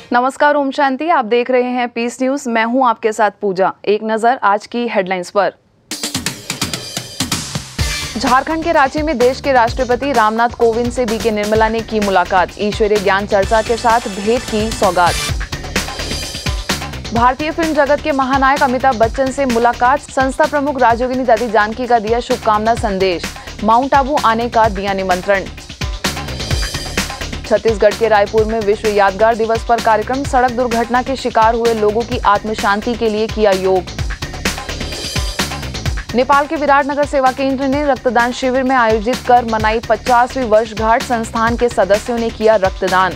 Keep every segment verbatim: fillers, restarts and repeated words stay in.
नमस्कार, ओम शांति। आप देख रहे हैं पीस न्यूज। मैं हूं आपके साथ पूजा। एक नजर आज की हेडलाइंस पर। झारखंड के रांची में देश के राष्ट्रपति रामनाथ कोविंद से बीके निर्मला ने की मुलाकात। ईश्वरीय ज्ञान चर्चा के साथ भेंट की सौगात। भारतीय फिल्म जगत के महानायक अमिताभ बच्चन से मुलाकात। संस्था प्रमुख राजयोगिनी दादी जानकी का दिया शुभकामना संदेश। माउंट आबू आने का दिया निमंत्रण। छत्तीसगढ़ के रायपुर में विश्व यादगार दिवस पर कार्यक्रम। सड़क दुर्घटना के शिकार हुए लोगों की आत्म शांति के लिए किया योग। नेपाल के विराटनगर सेवा केंद्र ने रक्तदान शिविर में आयोजित कर मनाई पचासवीं वर्षगांठ। संस्थान के सदस्यों ने किया रक्तदान।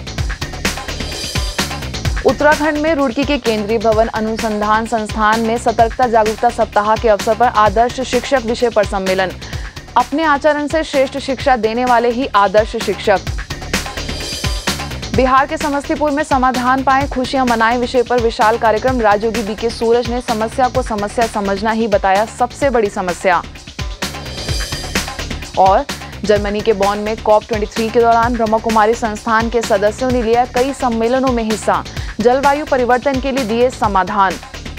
उत्तराखंड में रुड़की के केंद्रीय भवन अनुसंधान संस्थान में सतर्कता जागरूकता सप्ताह के अवसर पर आदर्श शिक्षक विषय पर सम्मेलन। अपने आचरण से श्रेष्ठ शिक्षा देने वाले ही आदर्श शिक्षक। बिहार के समस्तीपुर में समाधान पाएं, खुशियां मनाएं विषय पर विशाल कार्यक्रम। राजयोगी बीके सूरज ने समस्या को समस्या समझना ही बताया सबसे बड़ी समस्या। और जर्मनी के बॉन में कॉप तेईस के दौरान ब्रह्मा कुमारी संस्थान के सदस्यों ने लिया कई सम्मेलनों में हिस्सा। जलवायु परिवर्तन के लिए दिए समाधान।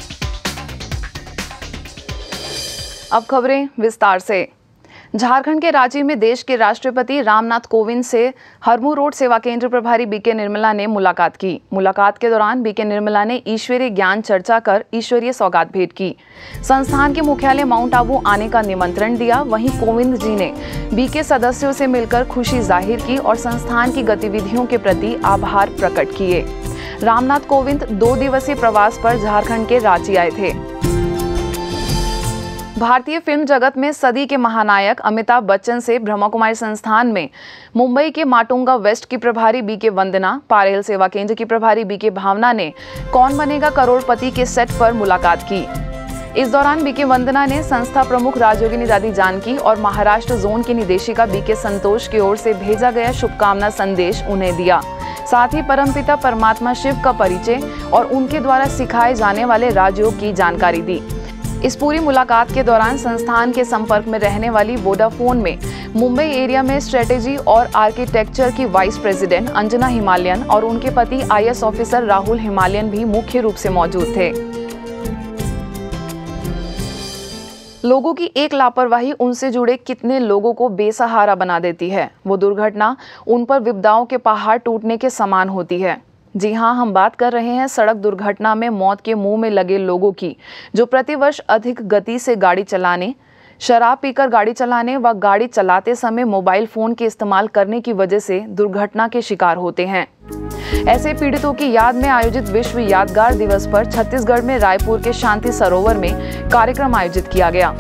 अब खबरें विस्तार से। झारखंड के रांची में देश के राष्ट्रपति रामनाथ कोविंद से हरमू रोड सेवा केंद्र प्रभारी बीके निर्मला ने मुलाकात की। मुलाकात के दौरान बीके निर्मला ने ईश्वरीय ज्ञान चर्चा कर ईश्वरीय सौगात भेंट की। संस्थान के मुख्यालय माउंट आबू आने का निमंत्रण दिया। वहीं कोविंद जी ने बीके सदस्यों से मिलकर खुशी जाहिर की और संस्थान की गतिविधियों के प्रति आभार प्रकट किए। रामनाथ कोविंद दो दिवसीय प्रवास पर झारखंड के रांची आए थे। भारतीय फिल्म जगत में सदी के महानायक अमिताभ बच्चन से ब्रह्मा कुमारी संस्थान में मुंबई के माटुंगा वेस्ट की प्रभारी बीके वंदना, पारेल सेवा केंद्र की प्रभारी बीके भावना ने कौन बनेगा करोड़पति के सेट पर मुलाकात की। इस दौरान बीके वंदना ने संस्था प्रमुख राजयोगिनी दादी जानकी और महाराष्ट्र जोन की निदेशिका बीके संतोष की ओर से भेजा गया शुभकामना संदेश उन्हें दिया। साथ ही परमपिता परमात्मा शिव का परिचय और उनके द्वारा सिखाए जाने वाले राजयोग की जानकारी दी। इस पूरी मुलाकात के दौरान संस्थान के संपर्क में रहने वाली वोडाफोन में मुंबई एरिया में स्ट्रेटेजी और आर्किटेक्चर की वाइस प्रेसिडेंट अंजना हिमालयन और उनके पति आईएएस ऑफिसर राहुल हिमालयन भी मुख्य रूप से मौजूद थे। लोगों की एक लापरवाही उनसे जुड़े कितने लोगों को बेसहारा बना देती है। वो दुर्घटना उन पर विपदाओं के पहाड़ टूटने के समान होती है। जी हां, हम बात कर रहे हैं सड़क दुर्घटना में मौत के मुंह में लगे लोगों की, जो प्रतिवर्ष अधिक गति से गाड़ी चलाने, शराब पीकर गाड़ी चलाने व गाड़ी चलाते समय मोबाइल फोन के इस्तेमाल करने की वजह से दुर्घटना के शिकार होते हैं। ऐसे पीड़ितों की याद में आयोजित विश्व यादगार दिवस पर छत्तीसगढ़ में रायपुर के शांति सरोवर में कार्यक्रम आयोजित किया गया।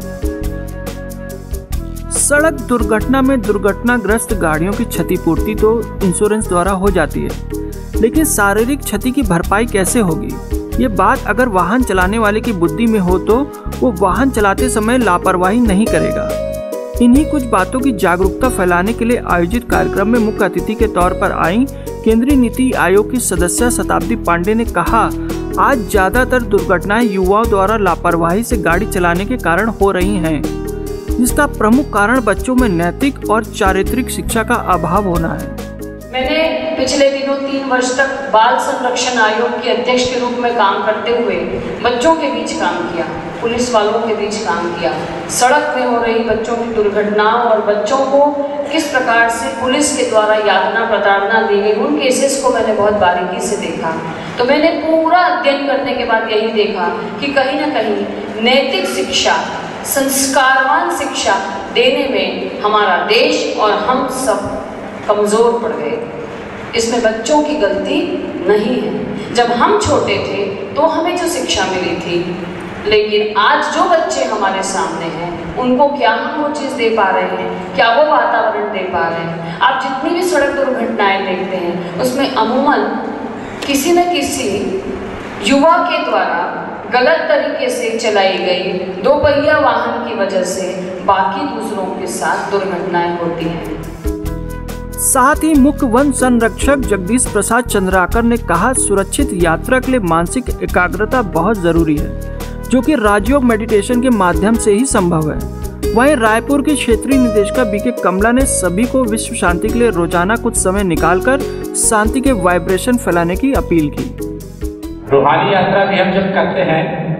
सड़क दुर्घटना में दुर्घटनाग्रस्त गाड़ियों की क्षतिपूर्ति तो इंश्योरेंस द्वारा हो जाती है, लेकिन शारीरिक क्षति की भरपाई कैसे होगी? ये बात अगर वाहन चलाने वाले की बुद्धि में हो तो वो वाहन चलाते समय लापरवाही नहीं करेगा। इन्हीं कुछ बातों की जागरूकता फैलाने के लिए आयोजित कार्यक्रम में मुख्य अतिथि के तौर पर आई केंद्रीय नीति आयोग की सदस्य शताब्दी पांडे ने कहा, आज ज्यादातर दुर्घटनाएं युवाओं द्वारा लापरवाही से गाड़ी चलाने के कारण हो रही हैं, जिसका प्रमुख कारण बच्चों में नैतिक और चारित्रिक शिक्षा का अभाव होना है। मैंने पिछले दिनों तीन वर्ष तक बाल संरक्षण आयोग के अध्यक्ष के रूप में काम करते हुए बच्चों के बीच काम किया, पुलिस वालों के बीच काम किया। सड़क में हो रही बच्चों की दुर्घटनाओं और बच्चों को किस प्रकार से पुलिस के द्वारा यातना प्रताड़ना दी गई, उन केसेस को मैंने बहुत बारीकी से देखा। तो मैंने पूरा अध्ययन करने के बाद यही देखा कि कहीं ना कहीं नैतिक शिक्षा, संस्कारवान शिक्षा देने में हमारा देश और हम सब कमज़ोर पड़ गए। इसमें बच्चों की गलती नहीं है। जब हम छोटे थे तो हमें जो शिक्षा मिली थी, लेकिन आज जो बच्चे हमारे सामने हैं उनको क्या हम वो चीज़ दे पा रहे हैं, क्या वो वातावरण दे पा रहे हैं? आप जितनी भी सड़क दुर्घटनाएं देखते हैं उसमें अमूमन किसी न किसी युवा के द्वारा गलत तरीके से चलाई गई दो पहिया वाहन की वजह से बाकी दूसरों के साथ दुर्घटनाएं होती हैं। साथ ही मुख्य वन संरक्षक जगदीश प्रसाद चंद्राकर ने कहा, सुरक्षित यात्रा के लिए मानसिक एकाग्रता बहुत जरूरी है, जो कि राजयोग मेडिटेशन के माध्यम से ही संभव है। वहीं रायपुर की क्षेत्रीय निदेशिका बीके कमला ने सभी को विश्व शांति के लिए रोजाना कुछ समय निकालकर शांति के वाइब्रेशन फैलाने की अपील की। रूहानी यात्रा भी हम जब करते हैं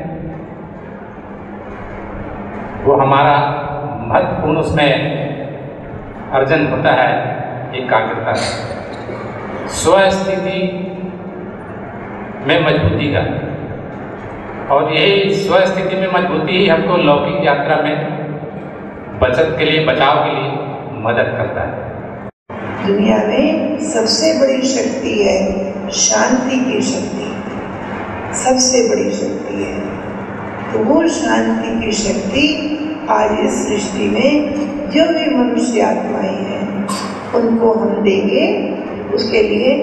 वो हमारा महत्वपूर्ण उसमें अर्जन होता है एकाग्रता, स्वस्थिति में मजबूती का, और यही स्वस्थिति में मजबूती ही हमको लौकिक यात्रा में बचत के लिए, बचाव के लिए मदद करता है। दुनिया में सबसे बड़ी शक्ति है शांति की शक्ति, सबसे बड़ी शक्ति है। तो वो शांति की शक्ति आज इस सृष्टि में जो भी मनुष्य आत्माएं हैं उनको हम देंगे, उसके लिए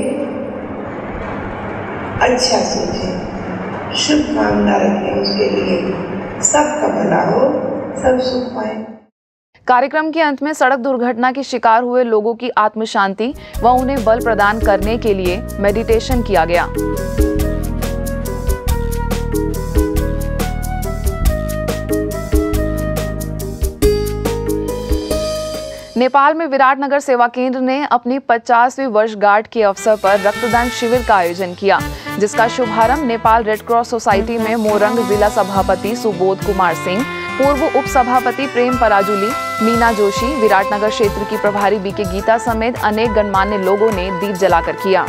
अच्छा सोचें, शुभकामना रखें, उसके लिए सबका भला हो, सब सुख पाएं। कार्यक्रम के अंत में सड़क दुर्घटना के शिकार हुए लोगों की आत्म शांति व उन्हें बल प्रदान करने के लिए मेडिटेशन किया गया। नेपाल में विराटनगर सेवा केंद्र ने अपनी पचासवीं वर्षगांठ के अवसर पर रक्तदान शिविर का आयोजन किया, जिसका शुभारंभ नेपाल रेड क्रॉस सोसाइटी में मोरंग जिला सभापति सुबोध कुमार सिंह, पूर्व उप सभापति प्रेम पराजुली, मीना जोशी, विराटनगर क्षेत्र की प्रभारी बीके गीता समेत अनेक गणमान्य लोगों ने दीप जलाकर किया।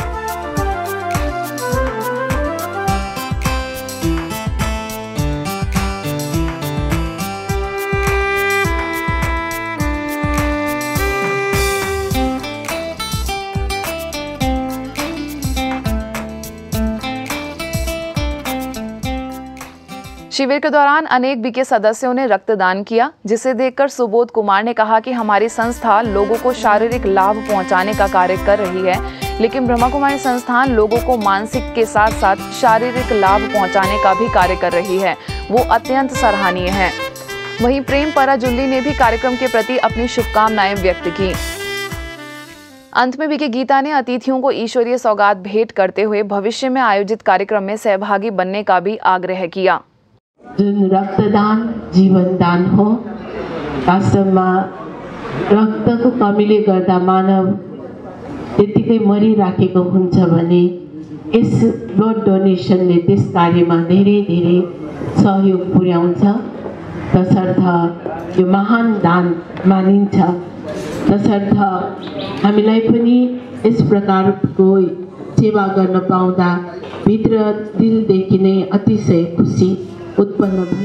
शिविर के दौरान अनेक बीके सदस्यों ने रक्तदान किया, जिसे देखकर सुबोध कुमार ने कहा कि हमारी संस्था लोगों को शारीरिक लाभ पहुंचाने का कार्य कर रही है, लेकिन ब्रह्मा कुमारी संस्थान लोगों को मानसिक के साथ साथ शारीरिक लाभ पहुंचाने का भी कार्य कर रही है, वो अत्यंत सराहनीय है। वहीं प्रेम पराजुली ने भी कार्यक्रम के प्रति अपनी शुभकामनाएं व्यक्त की। अंत में बीके गीता ने अतिथियों को ईश्वरीय सौगात भेंट करते हुए भविष्य में आयोजित कार्यक्रम में सहभागी बनने का भी आग्रह किया। जुन रक्तदान जीवन दान हो, वास्तवमा रक्तको कमीले गर्दा मानव त्यतिकै मरिराखेको हुन्छ भने यस ब्लड डोनेसनले त्यस कार्यमा धेरै धेरै सहयोग पुर्याउँछ। तसर्थ यो महान दान मानिन्छ। तसर्थ हामीलाई पनि यस प्रकारको सेवा गर्न पाउँदा भित्र दिलदेखि नै अतिशय खुसी उत्पन्न भई।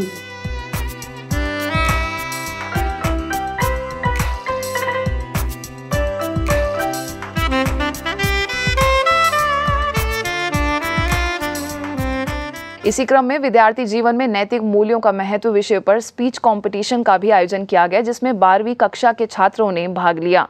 इसी क्रम में विद्यार्थी जीवन में नैतिक मूल्यों का महत्व विषय पर स्पीच कंपटीशन का भी आयोजन किया गया, जिसमें बारहवीं कक्षा के छात्रों ने भाग लिया।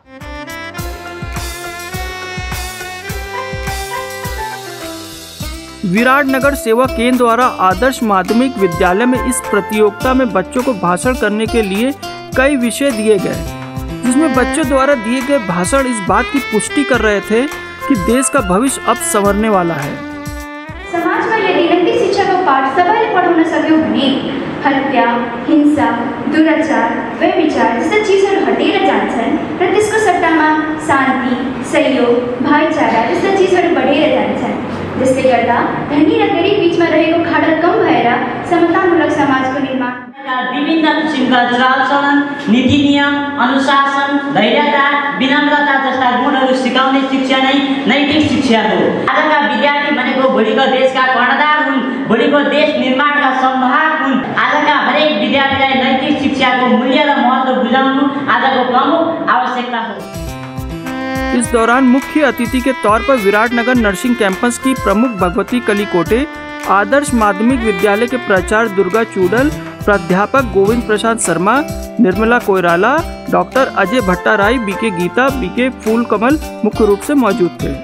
विराटनगर सेवा केंद्र द्वारा आदर्श माध्यमिक विद्यालय में इस प्रतियोगिता में बच्चों को भाषण करने के लिए कई विषय दिए गए, जिसमें बच्चों द्वारा दिए गए भाषण इस बात की पुष्टि कर रहे थे कि देश का भविष्य अब संवरने वाला है। समाज में यदि नैतिक शिक्षा का पाठ सबैले पढाउन सक्यौं भने हत्या, हिंसा, दुराचार, व्यभिचार जस्ता चीजहरू हटेर जान्छन् र त्यसको सट्टामा शान्ति, सहयोग, भाइचारा जस्ता चीजहरू बढेर जान्छन्। जसले गर्दा धनी र गरिब बीचमा रहेको खाडल कम भएर समतामूलक समाजको निर्माण। विभिन्न किसिमका चालचलन, नीति नियम, अनुशासन, धैर्यता, विनम्रता जस्ता गुणहरू सिकाउने शिक्षा नै नैतिक शिक्षा हो। आजका विद्यार्थी भनेको भोलिको देशका कर्णधार हुन्, भोलिको देश निर्माणका संवाहक हुन्। आजका हरेक विद्यार्थीलाई नैतिक शिक्षाको मूल्य र महत्त्व बुझाउनु आजको प्रमुख आवश्यकता हो। इस दौरान मुख्य अतिथि के तौर पर विराटनगर नर्सिंग कैंपस की प्रमुख भगवती कलिकोटे, आदर्श माध्यमिक विद्यालय के प्राचार्य दुर्गा चूडल, प्राध्यापक Govind Prasad Sharma, Nirmala Koirala, doctor Ajay Bhattarai, BK Geeta, BK Phool Kamal मुख्य रूप से मौजूद थे।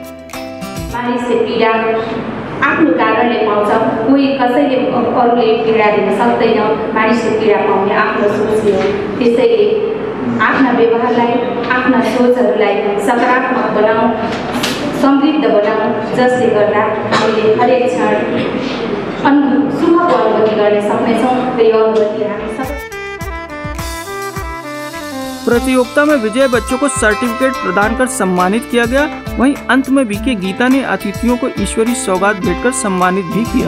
आफ्नो कारणले पाउँछ, कोही कसैले अरूले पीडा दिन सक्दैन, मानिसले पीडा पाउने आफ्नो सोच हो। त्यसैले आफ्ना व्यवहारलाई, आफ्ना सोचहरूलाई सकारात्मक बनाऊ, समृद्ध बनाऊ, जसले गर्दा हामीले हरेक क्षण अनु शुभको अनुभूति गर्न सक्नेछौँ र यो अनुभूति हामी सबै। प्रतियोगिता में विजय बच्चों को सर्टिफिकेट प्रदान कर सम्मानित किया गया। वहीं अंत में बीके गीता ने अतिथियों को ईश्वरीय सौगात भेंटकर सम्मानित भी किया।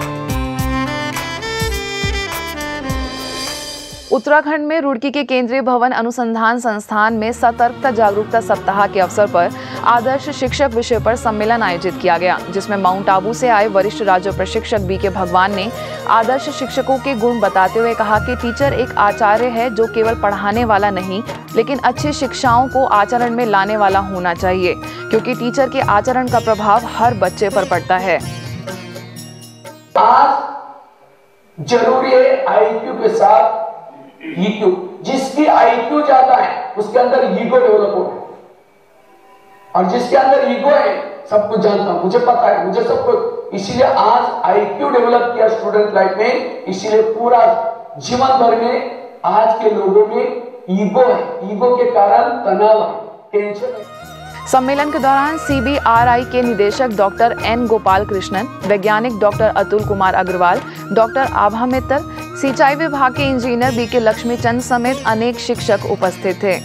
उत्तराखंड में रुड़की के केंद्रीय भवन अनुसंधान संस्थान में सतर्कता जागरूकता सप्ताह के अवसर पर आदर्श शिक्षक विषय पर सम्मेलन आयोजित किया गया, जिसमें माउंट आबू से आए वरिष्ठ राज्य प्रशिक्षक बीके भगवान ने आदर्श शिक्षकों के गुण बताते हुए कहा कि टीचर एक आचार्य है जो केवल पढ़ाने वाला नहीं, लेकिन अच्छी शिक्षाओं को आचरण में लाने वाला होना चाहिए, क्योंकि टीचर के आचरण का प्रभाव हर बच्चे पर पड़ता है। आज जरूरी है आईक्यू के साथ ईक्यू। जिसकी आईक्यू ज्यादा है उसके अंदर ईगो डेवलप होगा, और जिसके अंदर ईगो है सब कुछ जानता हूं, मुझे पता है, मुझे सब कुछ, इसीलिए आज आईक्यू डेवलप किया स्टूडेंट लाइफ में, इसीलिए पूरा जीवन भर में आज के लोगों में ईगो है, ईगो के कारण तनाव है, टेंशन है। सम्मेलन के दौरान सीबीआरआई के निदेशक डॉक्टर एन गोपाल कृष्णन, वैज्ञानिक डॉक्टर अतुल कुमार अग्रवाल, डॉक्टर आभा मित्तल, सिंचाई विभाग के इंजीनियर बीके लक्ष्मी चंद समेत अनेक शिक्षक उपस्थित थे।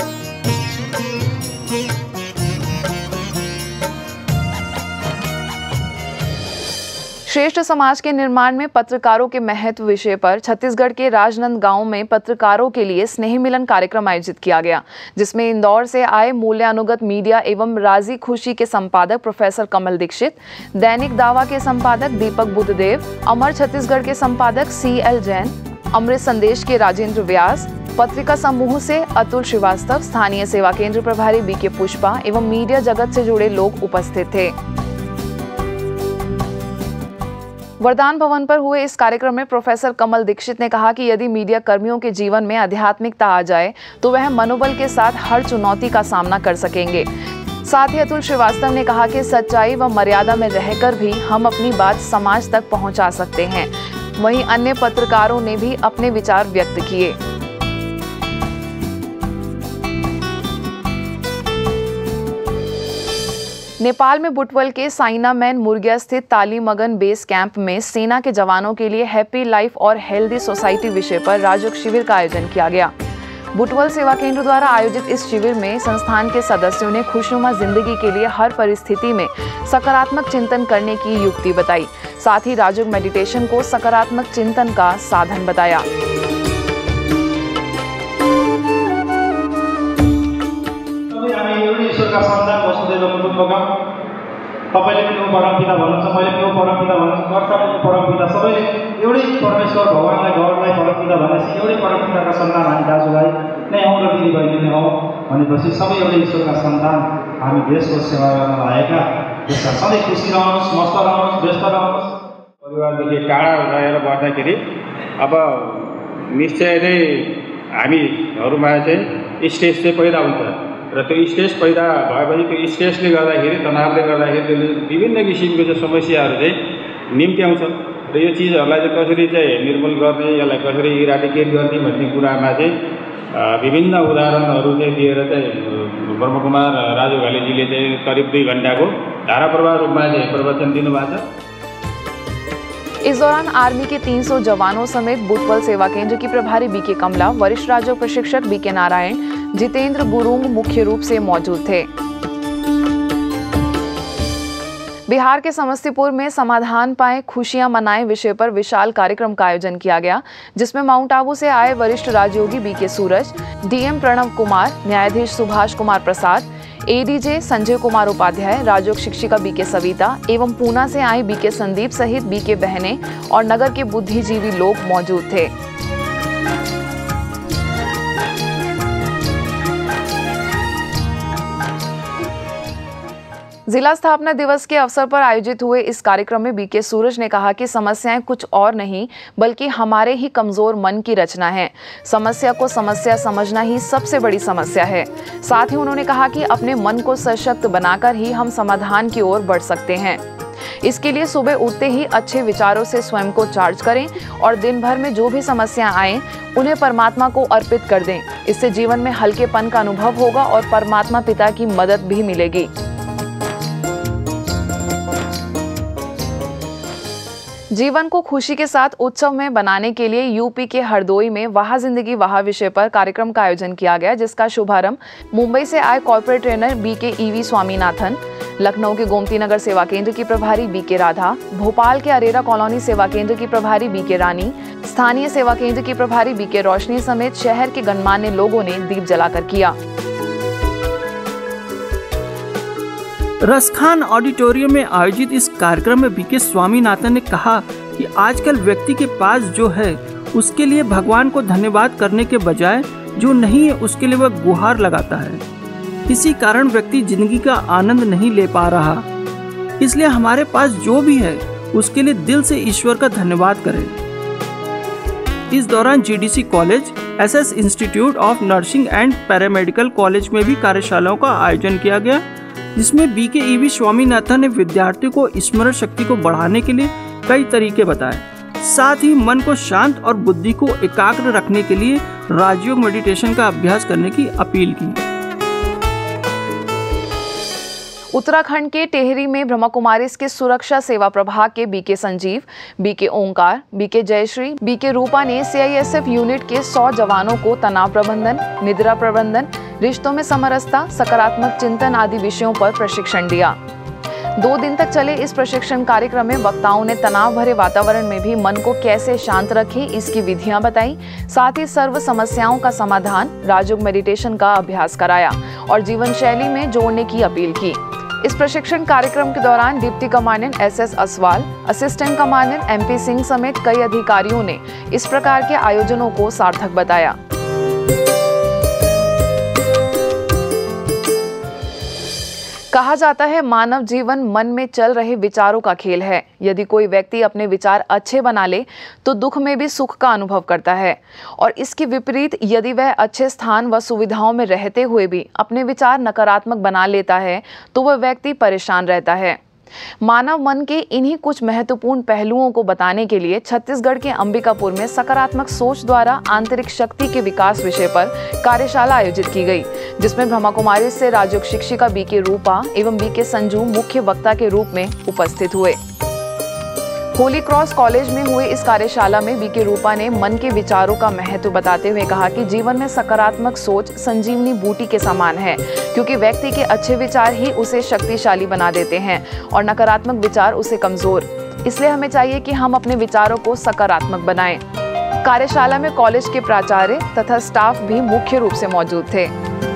श्रेष्ठ समाज के निर्माण में पत्रकारों के महत्व विषय पर छत्तीसगढ़ के राजनांदगांव में पत्रकारों के लिए स्नेह मिलन कार्यक्रम आयोजित किया गया, जिसमें इंदौर से आए मूल्यानुगत मीडिया एवं राजी खुशी के संपादक प्रोफेसर कमल दीक्षित, दैनिक दावा के संपादक दीपक बुद्धदेव, अमर छत्तीसगढ़ के संपादक सी एल जैन, अमृत संदेश के राजेंद्र व्यास, पत्रिका समूह से अतुल श्रीवास्तव, स्थानीय सेवा केंद्र प्रभारी बीके पुष्पा एवं मीडिया जगत से जुड़े लोग उपस्थित थे। वरदान भवन पर हुए इस कार्यक्रम में प्रोफेसर कमल दीक्षित ने कहा कि यदि मीडिया कर्मियों के जीवन में आध्यात्मिकता आ जाए तो वह मनोबल के साथ हर चुनौती का सामना कर सकेंगे। साथ ही अतुल श्रीवास्तव ने कहा कि सच्चाई व मर्यादा में रहकर भी हम अपनी बात समाज तक पहुंचा सकते हैं। वहीं अन्य पत्रकारों ने भी अपने विचार व्यक्त किए। नेपाल में बुटवल के साइनामैन मुर्गिया स्थित तालीमगन बेस कैंप में सेना के जवानों के लिए हैप्पी लाइफ और हेल्दी सोसाइटी विषय पर राजयोग शिविर का आयोजन किया गया। बुटवल सेवा केंद्र द्वारा आयोजित इस शिविर में संस्थान के सदस्यों ने खुशनुमा जिंदगी के लिए हर परिस्थिति में सकारात्मक चिंतन करने की युक्ति बताई। साथ ही राजयोग मेडिटेशन को सकारात्मक चिंतन का साधन बताया। तपाईले पनि ऊ परमपिता भन्नुहुन्छ, मैले पनि ऊ परमपिता भन्छु, कर्ताको परमपिता, सबैले एउटै परमेश्वर भगवानलाई गौरलाई परमपिता भनेपछि एउटै परमपिताका सन्तान हामी दाजुभाइ नै हौँ र दिदीबहिनी नै हौँ भनेपछि सबै एउटै ईश्वरका सन्तान हामी देशको सेवा गर्न लागेका। देशमा सधैँ खुसी रहनुहोस्, मस्त रहनुहोस्, व्यस्त रहनुहोस्। परिवारदेखि टाढा रहेर बढ्दाखेरि अब निश्चय नै हामीहरूमा चाहिँ स्ट्रेस चाहिँ पैदा हुन्छ र त्यो स्ट्रेस पैदा भएपछि त्यो स्ट्रेसले गर्दाखेरि, तनावले गर्दाखेरि त्यसले विभिन्न किसिमको चाहिँ समस्याहरू चाहिँ निम्त्याउँछ र यो चिजहरूलाई चाहिँ कसरी चाहिँ निर्मूल गर्ने, यसलाई कसरी इराडिकेट गर्ने भन्ने कुरामा चाहिँ विभिन्न उदाहरणहरू चाहिँ दिएर चाहिँ ब्रह्मकुमार राजु घालेजीले चाहिँ करिब दुई घन्टाको धारा प्रवाह रूपमा चाहिँ प्रवचन दिनुभएको छ। इस दौरान आर्मी के तीन सौ जवानों समेत बुटवल सेवा केंद्र की प्रभारी बीके कमला, वरिष्ठ राजयोग प्रशिक्षक बीके नारायण, जितेंद्र गुरुंग मुख्य रूप से मौजूद थे। बिहार के समस्तीपुर में समाधान पाए खुशियां मनाएं विषय पर विशाल कार्यक्रम का आयोजन किया गया, जिसमें माउंट आबू से आए वरिष्ठ राजयोगी बीके सूरज, डीएम प्रणव कुमार, न्यायाधीश सुभाष कुमार प्रसाद, एडीजे संजय कुमार उपाध्याय, राजयोग शिक्षिका बीके सविता एवं पूना से आई बीके संदीप सहित बीके बहनें और नगर के बुद्धिजीवी लोग मौजूद थे। जिला स्थापना दिवस के अवसर पर आयोजित हुए इस कार्यक्रम में बीके सूरज ने कहा कि समस्याएं कुछ और नहीं बल्कि हमारे ही कमजोर मन की रचना है। समस्या को समस्या समझना ही सबसे बड़ी समस्या है। साथ ही उन्होंने कहा कि अपने मन को सशक्त बनाकर ही हम समाधान की ओर बढ़ सकते हैं। इसके लिए सुबह उठते ही अच्छे विचारों से स्वयं को चार्ज करें और दिन भर में जो भी समस्या आए उन्हें परमात्मा को अर्पित कर दें। इससे जीवन में हल्केपन का अनुभव होगा और परमात्मा पिता की मदद भी मिलेगी। जीवन को खुशी के साथ उत्सव में बनाने के लिए यूपी के हरदोई में वाह जिंदगी वाह विषय पर कार्यक्रम का आयोजन किया गया, जिसका शुभारंभ मुंबई से आए corporate trainer B K EV Swaminathan, Lucknow के गोमती नगर सेवा केंद्र की प्रभारी बी के राधा, भोपाल के अरेरा कॉलोनी सेवा केंद्र की प्रभारी बी के रानी, स्थानीय सेवा केंद्र की प्रभारी बी के रोशनी समेत शहर के गणमान्य लोगों ने दीप जलाकर किया। रसखान ऑडिटोरियम में आयोजित इस कार्यक्रम में बी के स्वामीनाथन ने कहा कि आजकल व्यक्ति के पास जो है उसके लिए भगवान को धन्यवाद करने के बजाय जो नहीं है उसके लिए वह गुहार लगाता है। इसी कारण व्यक्ति जिंदगी का आनंद नहीं ले पा रहा। इसलिए हमारे पास जो भी है उसके लिए दिल से ईश्वर का धन्यवाद करें। इस दौरान GDC college, SS institute of nursing and paramedical college में भी कार्यशालाओं का आयोजन किया गया, जिसमें बी के ईवी स्वामीनाथन ने विद्यार्थियों को स्मरण शक्ति को बढ़ाने के लिए कई तरीके बताए। साथ ही मन को शांत और बुद्धि को एकाग्र रखने के लिए राजयोग मेडिटेशन का अभ्यास करने की अपील की। उत्तराखंड के टेहरी में ब्रह्मा कुमारीज के सुरक्षा सेवा प्रभाग के बी के संजीव, बी के ओंकार, बी के जयश्री, बी के रूपा ने सीआईएसएफ यूनिट के सौ जवानों को तनाव प्रबंधन, निद्रा प्रबंधन, रिश्तों में समरसता, सकारात्मक चिंतन आदि विषयों पर प्रशिक्षण दिया। दो दिन तक चले इस प्रशिक्षण कार्यक्रम में वक्ताओं ने तनाव भरे वातावरण में भी मन को कैसे शांत रखें इसकी विधियां बताई। साथ ही सर्व समस्याओं का समाधान, राजयोग मेडिटेशन का अभ्यास कराया और जीवन शैली में जोड़ने की अपील की। इस प्रशिक्षण कार्यक्रम के दौरान deputy commandant S S Aswal, assistant commandant M P Singh समेत कई अधिकारियों ने इस प्रकार के आयोजनों को सार्थक बताया। कहा जाता है मानव जीवन मन में चल रहे विचारों का खेल है। यदि कोई व्यक्ति अपने विचार अच्छे बना ले तो दुख में भी सुख का अनुभव करता है, और इसके विपरीत यदि वह अच्छे स्थान व सुविधाओं में रहते हुए भी अपने विचार नकारात्मक बना लेता है तो वह व्यक्ति परेशान रहता है। मानव मन के इन्हीं कुछ महत्वपूर्ण पहलुओं को बताने के लिए छत्तीसगढ़ के अंबिकापुर में सकारात्मक सोच द्वारा आंतरिक शक्ति के विकास विषय पर कार्यशाला आयोजित की गई, जिसमें ब्रह्मा कुमारी से राजयोग शिक्षिका बी के रूपा एवं बी के संजू मुख्य वक्ता के रूप में उपस्थित हुए। होली क्रॉस कॉलेज में हुए इस कार्यशाला में बी के रूपा ने मन के विचारों का महत्व बताते हुए कहा कि जीवन में सकारात्मक सोच संजीवनी बूटी के समान है, क्योंकि व्यक्ति के अच्छे विचार ही उसे शक्तिशाली बना देते हैं और नकारात्मक विचार उसे कमजोर। इसलिए हमें चाहिए कि हम अपने विचारों को सकारात्मक बनाएं। कार्यशाला में कॉलेज के प्राचार्य तथा स्टाफ भी मुख्य रूप से मौजूद थे।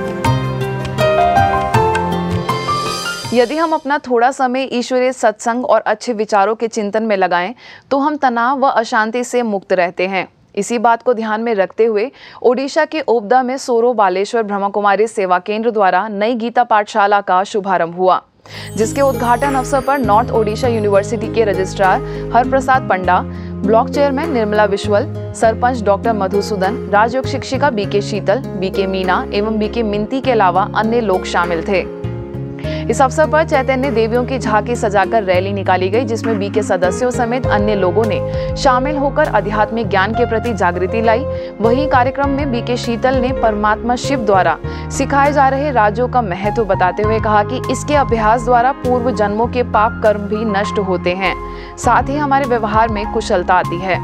यदि हम अपना थोड़ा समय ईश्वरीय सत्संग और अच्छे विचारों के चिंतन में लगाएं तो हम तनाव व अशांति से मुक्त रहते हैं। इसी बात को ध्यान में रखते हुए ओडिशा के ओबदा में सोरो बालेश्वर ब्रह्मा कुमारी सेवा केंद्र द्वारा नई गीता पाठशाला का शुभारंभ हुआ, जिसके उद्घाटन अवसर पर नॉर्थ ओडिशा यूनिवर्सिटी के registrar Haraprasad Panda, block chairman Nirmala Biswal, sarpanch doctor Madhusudan, Rajyoga शिक्षिका बी के शीतल, बी के मीना एवं बी के मिंती के अलावा अन्य लोग शामिल थे। इस अवसर पर चैतन्य देवियों की झांकी सजाकर रैली निकाली गई, जिसमें बी के सदस्यों समेत अन्य लोगों ने शामिल होकर आध्यात्मिक ज्ञान के प्रति जागृति लाई। वहीं कार्यक्रम में बी के शीतल ने परमात्मा शिव द्वारा सिखाए जा रहे राजयोग का महत्व बताते हुए कहा कि इसके अभ्यास द्वारा पूर्व जन्मों के पाप कर्म भी नष्ट होते हैं, साथ ही हमारे व्यवहार में कुशलता आती है।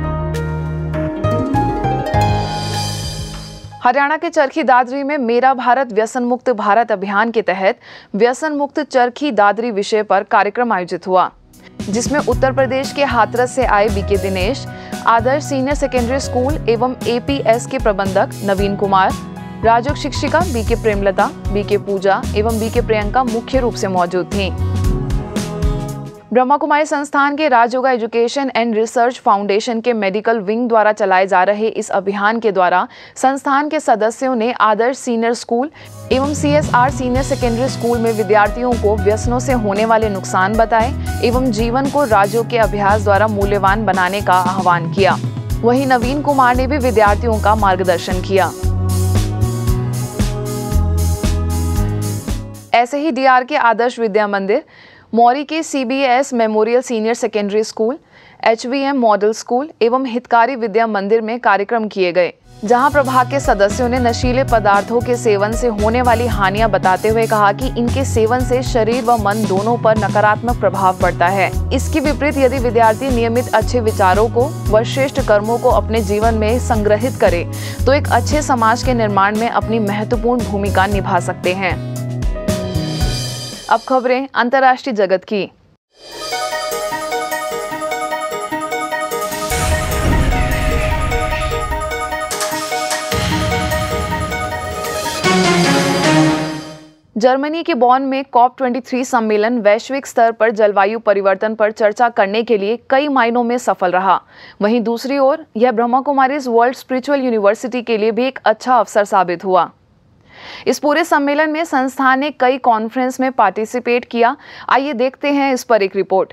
हरियाणा के चरखी दादरी में मेरा भारत व्यसन मुक्त भारत अभियान के तहत व्यसन मुक्त चरखी दादरी विषय पर कार्यक्रम आयोजित हुआ, जिसमें उत्तर प्रदेश के हाथरस से आए B K Dinesh, Adarsh senior secondary school एवं एपीएस के प्रबंधक नवीन कुमार, राजयोग शिक्षिका बी के प्रेमलता, बी के पूजा एवं बी के प्रियंका मुख्य रूप से मौजूद थीं। ब्रह्मा कुमारी संस्थान के Rajyoga education and research foundation के मेडिकल विंग द्वारा चलाए जा रहे इस अभियान के द्वारा संस्थान के सदस्यों ने आदर्श सीनियर स्कूल एवं सीएसआर सीनियर सेकेंडरी स्कूल में विद्यार्थियों को व्यसनों से होने वाले नुकसान बताए एवं जीवन को राजयोग के अभ्यास द्वारा मूल्यवान बनाने का आह्वान किया। वहीं नवीन कुमार ने भी विद्यार्थियों का मार्गदर्शन किया। ऐसे ही डीआर के आदर्श विद्या मंदिर, मौरी के CBS memorial senior secondary school, HVM model school एवं हितकारी विद्या मंदिर में कार्यक्रम किए गए। जहां प्रभाग के सदस्यों ने नशीले पदार्थों के सेवन से होने वाली हानियां बताते हुए कहा कि इनके सेवन से शरीर व मन दोनों पर नकारात्मक प्रभाव पड़ता है। इसके विपरीत यदि विद्यार्थी नियमित अच्छे विचारों को व श्रेष्ठ कर्मों को अपने जीवन में संग्रहित करे तो एक अच्छे समाज के निर्माण में अपनी महत्वपूर्ण भूमिका निभा सकते हैं। अब खबरें अंतर्राष्ट्रीय जगत की। जर्मनी के बॉन में कॉप तेईस सम्मेलन वैश्विक स्तर पर जलवायु परिवर्तन पर चर्चा करने के लिए कई मायनों में सफल रहा। वहीं दूसरी ओर यह Brahma Kumaris world spiritual university के लिए भी एक अच्छा अवसर साबित हुआ। इस पूरे सम्मेलन में संस्थान ने कई कॉन्फ्रेंस में पार्टिसिपेट किया। आइए देखते हैं इस पर एक रिपोर्ट।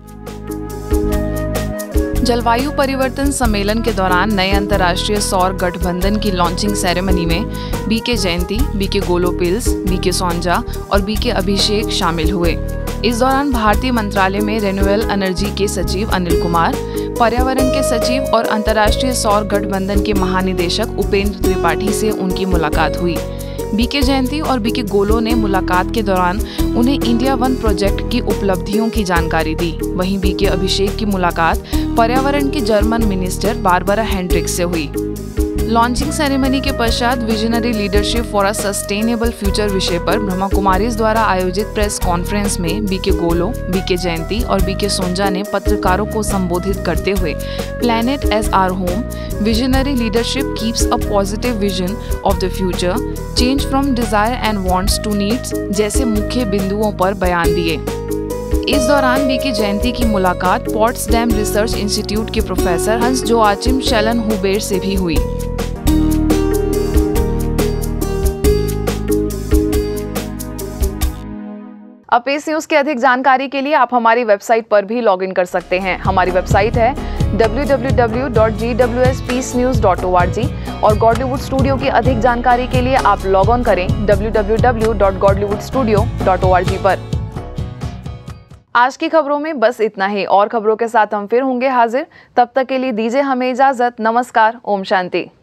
जलवायु परिवर्तन सम्मेलन के दौरान नए अंतर्राष्ट्रीय सौर गठबंधन की लॉन्चिंग सेरेमनी में BK Jayanti, BK Golo Pilz, BK Sonja और बीके अभिषेक शामिल हुए। इस दौरान भारतीय मंत्रालय में रिन्यूएबल एनर्जी के सचिव अनिल कुमार, पर्यावरण के सचिव और अंतर्राष्ट्रीय सौर गठबंधन के महानिदेशक उपेंद्र त्रिपाठी से उनकी मुलाकात हुई। बीके जयंती और बीके गोलो ने मुलाकात के दौरान उन्हें इंडिया वन प्रोजेक्ट की उपलब्धियों की जानकारी दी। वहीं बीके अभिषेक की मुलाकात पर्यावरण की जर्मन मिनिस्टर बारबरा हेंड्रिक्स से हुई। लॉन्चिंग सेरेमनी के पश्चात visionary leadership for a sustainable future विषय पर ब्रह्मा कुमारीज द्वारा आयोजित प्रेस कॉन्फ्रेंस में बीके गोलो, बीके जयंती और बीके सोंजा ने पत्रकारों को संबोधित करते हुए planet as our home, visionary leadership keeps a positive vision of the future, change from desire and wants to needs जैसे मुख्य बिंदुओं पर बयान दिए। इस दौरान बीके जयंती की मुलाकात पोट्सडैम रिसर्च इंस्टीट्यूट के प्रोफेसर हंस जोआचिम शेल्लेनहुबर से भी हुई। अब पेश न्यूज की अधिक जानकारी के लिए आप हमारी वेबसाइट पर भी लॉग इन कर सकते हैं। हमारी वेबसाइट है W W W dot G W S peace news dot O R G और गॉडलीवुड स्टूडियो की अधिक जानकारी के लिए आप लॉग ऑन करें W W W dot Godlywood studio dot O R G पर। आज की खबरों में बस इतना ही। और खबरों के साथ हम फिर होंगे हाजिर। तब तक के लिए दीजिए हमें इजाजत। नमस्कार। ओम शांति।